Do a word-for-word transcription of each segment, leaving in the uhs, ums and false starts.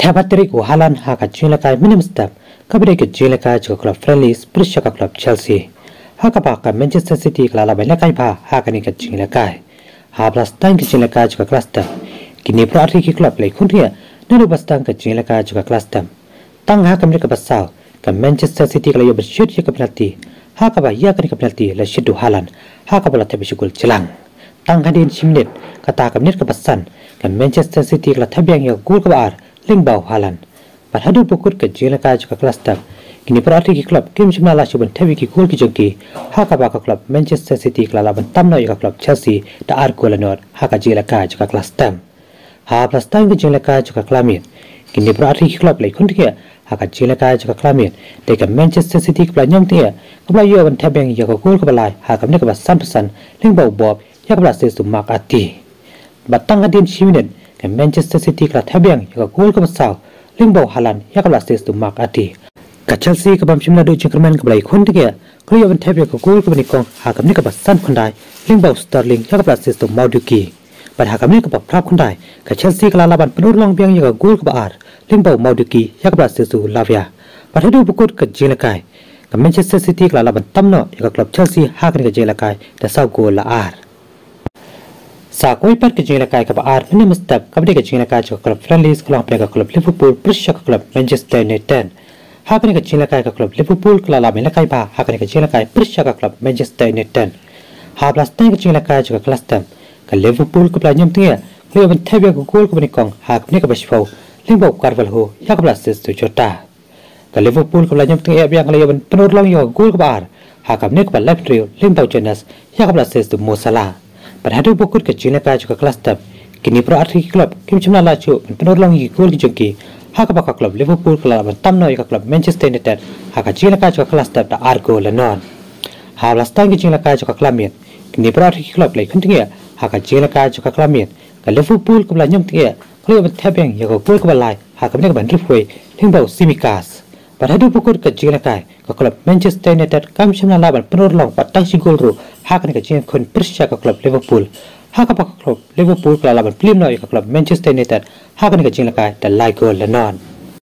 Patrick Halan haka Chilaka Minimstep, Kabrik Chilaka Club Friendly, Sprishaka Club Chelsea. Hakapaka Manchester City Klala Belakaipa, Hakanika Chilaka. Hablas Tank Chilaka Cluster. Kini Prati Club like Kuntia, Nerubastanka Chilaka Cluster. Tang Hakamika Basau, Manchester City Klayo shoot Yakapilati. Hakaba Yakanika Pelti, La Shidu Halan, Hakabala Tabishukul Chilang. Tang Hadin Shimnit, Kataka Nitka Basan, Manchester City Latabiang Gulkabar. Lingbao Halan. But Hadu Pukut Jilaka Cluster. Kini Prati Club, Kim Shimala Shuban Teviki Kulki Junki, Hakabaka Club, Manchester City Club, and Tamno Yoga Club, Chelsea, the Arcolanor, Haka Jilaka Cluster. Ha plus time with Jilaka Clamit. Kini Prati Club like Kuntia, Haka Jilaka Clamit, take a Manchester City Club Young Tia, Kabayo and Tabiang Yoga Kulkabalai, Hakam Nikaba Samson, Lingbao Bob, Yakabla says to Mark Ati. But Tangadin Shimin. Manchester City Club Tabiang, Yaga Gold Kabasau, Limbo Halan, Yakabla says to Mark Ati. Chelsea Kabam Shimla do Chickerman Kablai Kuntiga, Korean Tabiaka Gold Kabanikon, Hakamnikaba San Kundai, Limbo Sterling, Yakabla says to Mauduki. But Hakamnikaba Prakundai, Chelsea Kalaban Penurlong Biang Yaga Gold Kabar, Limbo Mauduki, Yakabla says to Lavia. But I do Bukut Kajelakai. Manchester City Kalaban Tamno, Yaga Club Chelsea, Hakanika Jelakai, the South Goal La R. Sakoi Park Jilaka Kabar, Minimstep, Kabika Jilaka Club Friendlies, Club Club Liverpool, Prishaka Club, Manchester United. Hakanika Jilaka Club Liverpool, Klala Milakaipa, Hakanika Jilaka, Prishaka Club, Manchester United. Hablas Tank Jilaka Cluster, Liverpool Kuplanium Tia, Cleveland Tabia Gold Kubanikong, Hakanika Bashfo, Limbo Carvalho, Yakablas to Jota. The Liverpool Kuplanium Tia, Bianca Penurlong your Gold Bar, Hakamnik Left Trail, Limbo Jonas, Yakablas to Mosala. But Hadu Bukut Jilaka Cluster, Kini Prati Club, Kim Chimla Lacho, and Penurlong Gold Junki, Hakabaka Club, Liverpool Club, and Tamno Club, Manchester United, Haka Jilaka Cluster, the Argo Lenon. Hablas Tangi Jilaka Clamian, Kini Prati Club like Kuntia, Haka Jilaka Clamian, the Liverpool Club Yumtia, Cleveland Tapping, Yago Pulkabalai, Hakamek and Rifway, Limbo Simikas. But Hadu Bukut Jilaka, Club, Manchester United, Kam Chimla Laban, Penurlong, but Tashi Goldru. Hakanika Jim Kun Prishaka Club Liverpool, Hakapaka Club Liverpool Club and Plimno Club Manchester United, Hakanika Jilaka, the Ligo Lenon.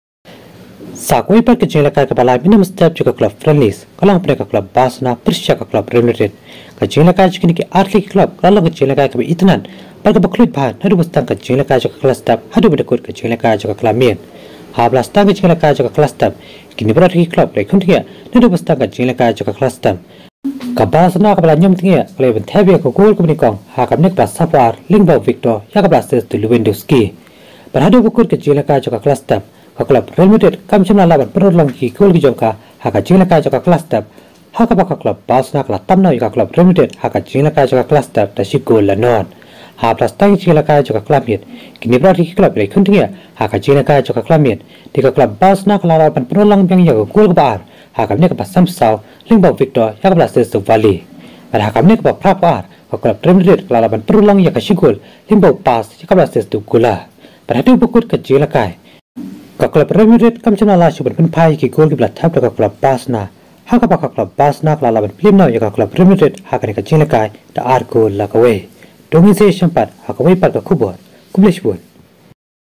Sakoi Park Jilaka Kabala Minimum Step Chaka Club Friendlies, Kalampeka Club Basna, Prishaka Club Limited, Kajilaka Chikiniki Artlick Club, Kalaka Jilaka Itanan, Bagabaklut Pan, Nadubustanka Jilaka Club Step, Hadubakut Jilaka Clamian, Hablas Tanga Jilaka Club Step, Kinibrati Club, like Kuntia, Nadubustanka Jilaka Club Step. Kabasna Kabalanyam Tia, Cleveland Tabia Gold Kubanikong, Hakamnik Safar, Limbo Victor, Yakablas to Lewandowski. But Hadu Bukut Jilaka Cluster, Club Limited, Kamchana Laban, Prodlonki, Kolgijoka, Hakajilaka Cluster, Hakabaka Club, Basna, Tamno Club Limited, Hakajilaka Cluster, the Shiko Lenon. Hablas Tangi Jilaka Clamian, Kinibrati Club, like Kuntia, Hakajilaka Clamian, take a club Basna, Laban, Prolong Yang Gold Bar. Hakamnik Basam Sao, Limbo Victor, Yakablas to Valley. But Hakamnik Prapar, a club limited, Lalaban Prolong Yakashikul, Limbo Pass, Yakablas to Gula. But I do Bukut Kajilakai. Club limited, Kamchana Lashu, but Pai, Gold Blood Tabaka Club Basna, Hakabaka Club Basna, Lalaban Plimno Yaka Club limited, Hakanika Jilakai, the Arco Lakaway. Domization Pat, Hakaway Parka Kubor, Kublishwood.